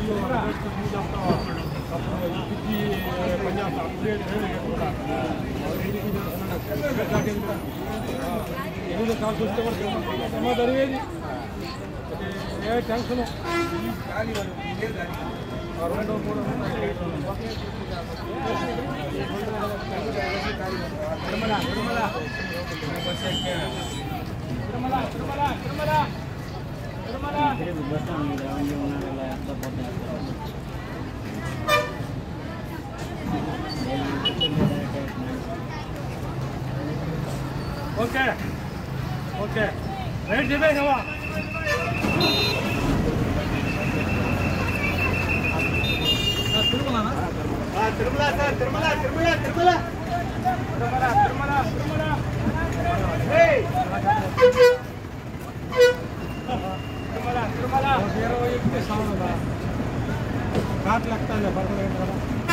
tension okay okay right చెప్పేవా Tirumala sir Tirumala Tirumala Tirumala Tirumala Tirumala Tirumala Tirumala Tirumala 21 sound घाट लगता है